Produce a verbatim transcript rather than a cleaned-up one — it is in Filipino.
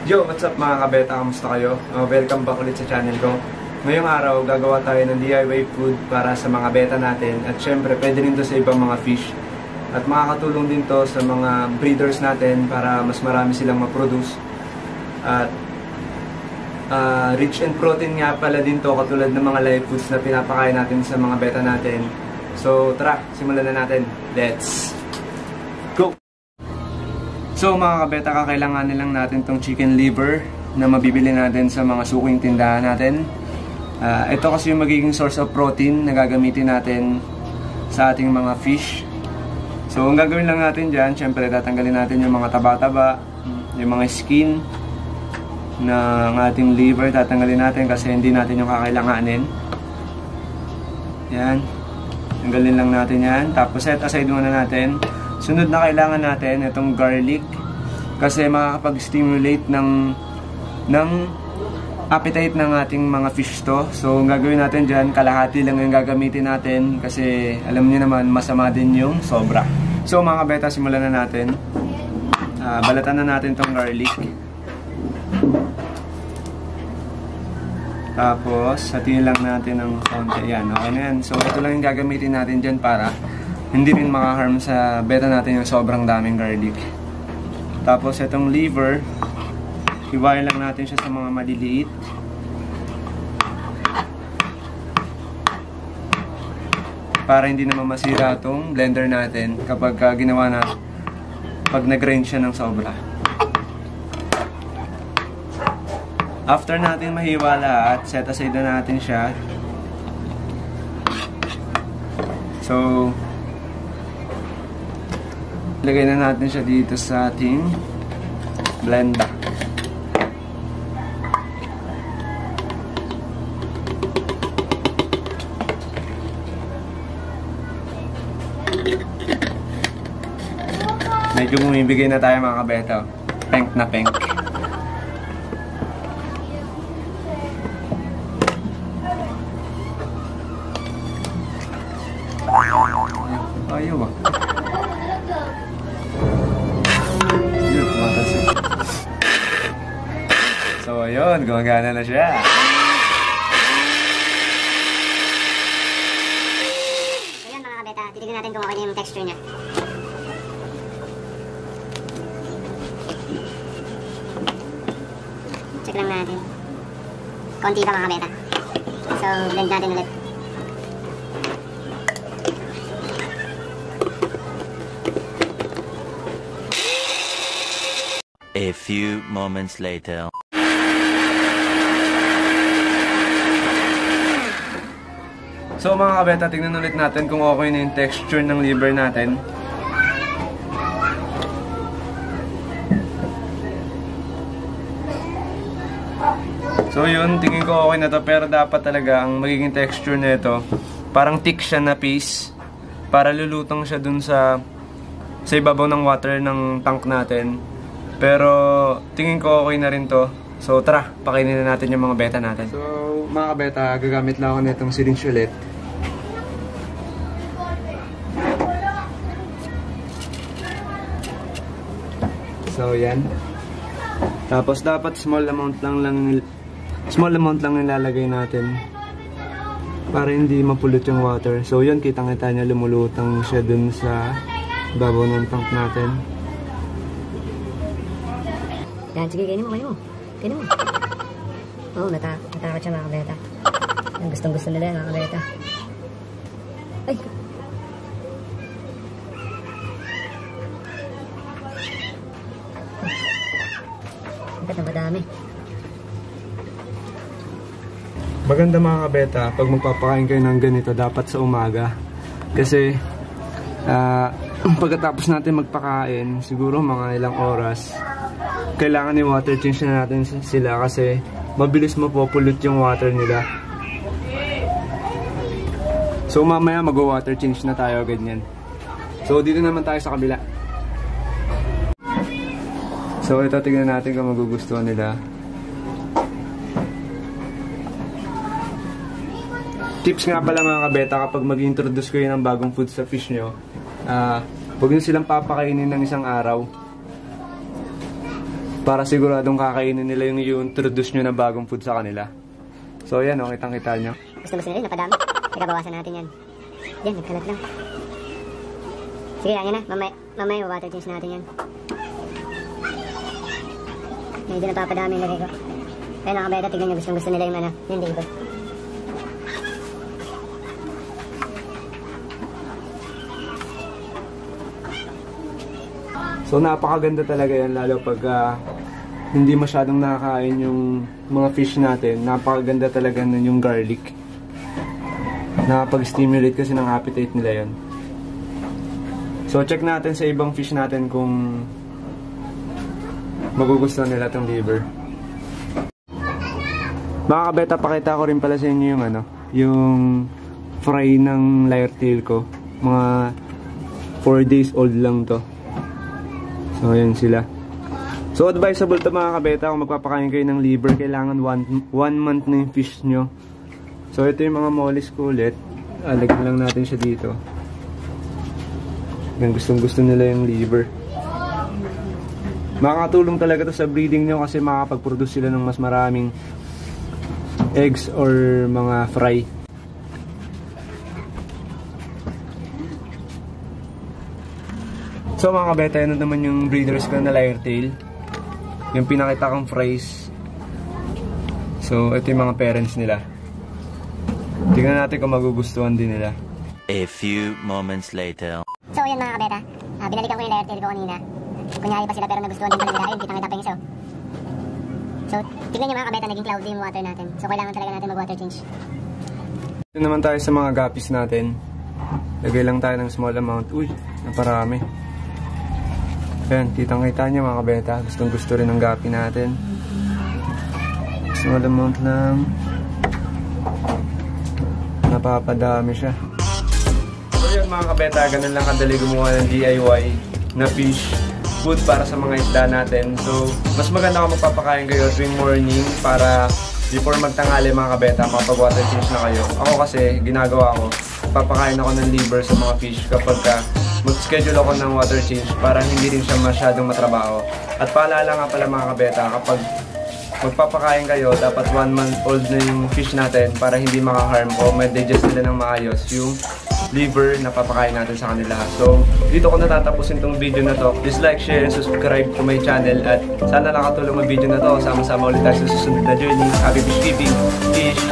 Yo, what's up mga kabeta? Kamusta kayo? Uh, welcome back ulit sa channel ko. Ngayong araw, gagawa tayo ng D I Y food para sa mga beta natin. At syempre, pwede rin to sa ibang mga fish. At makakatulong din to sa mga breeders natin para mas marami silang ma-produce. At uh, rich in protein nga pala din to, katulad ng mga live foods na pinapakain natin sa mga beta natin. So tara, simulan na natin. Let's go! So mga kabeta, kakailanganin lang natin tong chicken liver na mabibili natin sa mga suking tindahan natin. Uh, ito kasi yung magiging source of protein na gagamitin natin sa ating mga fish. So ang gagawin lang natin dyan, syempre tatanggalin natin yung mga taba-taba, yung mga skin ng ating liver, tatanggalin natin kasi hindi natin yung kakailanganin. Yan, tanggalin lang natin yan. Tapos set aside muna natin. Sunod na kailangan natin itong garlic kasi makakapag-stimulate ng ng appetite ng ating mga fish to. So ang gagawin natin dyan, kalahati lang yung gagamitin natin kasi alam niyo naman masama din yung sobra. So mga kabeta, simulan na natin. Uh, balatan na natin itong garlic. Tapos hatiin lang natin ng konti. Yan, okay na yan. So ito lang yung gagamitin natin dyan para hindi rin makaharm sa beta natin yung sobrang daming garlic. Tapos itong liver, hiwain lang natin siya sa mga maliliit. Para hindi naman masira itong blender natin kapag uh, ginawa natin, pag nag-grind siya ng sobra. After natin mahiwa lahat, set aside na natin siya. So lagay na natin siya dito sa ating blender. Medyo bumibigay na tayo mga kabeta. Pink na pink. Ayaw ah. So ayun, gumagana na siya. Ayan mga kabeta, titignan natin kung okay na yung texture niya. Check lang natin. Konti pa mga kabeta. So blend natin ulit. A few moments later. So mga kabeta, tingnan ulit natin kung okay na yung texture ng liver natin. So yun, tingin ko okay na to, pero dapat talaga ang magiging texture na ito, parang thick siya na piece, para lulutang siya dun sa sa ibabaw ng water ng tank natin. Pero tingin ko okay na rin to. So tara, pakainin na natin yung mga beta natin. So mga kabeta, gagamit lang ako nitong syringe ulit. So yan. Tapos dapat small amount lang lang small amount lang nilalagay natin para hindi mapulot yung water. So yun, kitang-kita niya lumulutang siya dun sa babaw ng tank natin. Yan, sige, kainin mo, kainin mo. Kainin mo. Oo, oh, nata natakot siya mga kabeta. Gustong gusto nila mga kabeta. Ay! Bakit na madami? Maganda mga kabeta, pag magpapakain kayo ng ganito, dapat sa umaga. Kasi, uh, pagkatapos natin magpakain, siguro mga ilang oras, kailangan ni water change na natin sila kasi mabilis mapopulot yung water nila. So mamaya mag-water change na tayo, ganyan. So dito naman tayo sa kabila. So ito, tignan natin kung magugustuhan nila. Tips nga pala mga kabeta, kapag mag-introduce kayo ng bagong food sa fish nyo, uh, huwag nyo silang papakainin ng isang araw. Para siguradong kakainin nila yung i-introduce nyo na bagong food sa kanila. So ayan o, oh, kitang-kita nyo. Gusto mo sila rin, napadami. Teka, bawasan natin yan. Yan, nagkalat lang. Sige, yan na. Mamaya, mamaya water change natin yan. Medyo napapadami yung lagay ko. Kaya nakabeta, tignan nyo, gustong gusto nila yung ano, yung liver. So napakaganda talaga yan, lalo pag uh, hindi masyadong nakakain yung mga fish natin. Napakaganda talaga nun yung garlic. Nakapag-stimulate kasi ng appetite nila yan. So check natin sa ibang fish natin kung magugustuhan nila itong liver. Mga kabeta, pakita ko rin pala sa inyo yung ano, yung fry ng lyre tail ko. Mga four days old lang to. So ayan sila. So advisable to mga kabeta, kung magpapakain kayo ng liver, kailangan one month na yung fish nyo. So ito yung mga mollies ko ulit. Alagyan lang natin siya dito. Yan, gustong gusto nila yung liver. Makakatulong talaga to sa breeding nyo kasi makakapag-produce sila ng mas maraming eggs or mga fry. So mga kabeta, yun naman yung breeders ko na lyre tail. Yung pinakita kong fries. So ito yung mga parents nila. Tingnan natin kung magugustuhan din nila. A few moments later. So yan mga kabeta, uh, binalikan ko yung lyre tail ko kanina. Kunyari pa sila pero nagustuhan din pala nila. Ayun, kitang-kita pa yung isa. So tignan nyo mga kabeta, naging cloudy yung water natin. So kailangan talaga natin mag water change. Ito naman tayo sa mga guppies natin. Lagay lang tayo ng small amount. Uy, naparami. Ayan, kitang-kita nyo mga kabeta. Gustong gusto rin ng guppy natin. Small amount lang. Napapadami siya. So yun mga kabeta, ganun lang kadali gumawa ng D I Y na fish food para sa mga isda natin. So mas maganda kung magpapakain kayo tuwing morning para before magtanghali mga kabeta, makapag-water change na kayo. Ako kasi, ginagawa ko, papakain ako ng liver sa mga fish kapag ka mag-schedule ako ng water change para hindi rin siya masyadong matrabaho. At paalala nga pala mga kabeta, kapag magpapakain kayo, dapat one month old na yung fish natin para hindi maka-harm o may digest nila ng maayos yung liver na papakain natin sa kanila. So, dito ko natatapusin tong video na to. Please like, share, and subscribe to my channel at sana nakatulong ang video na to. Sama-sama ulit tayo sa susunod na journey. Happy fish keeping! Fish!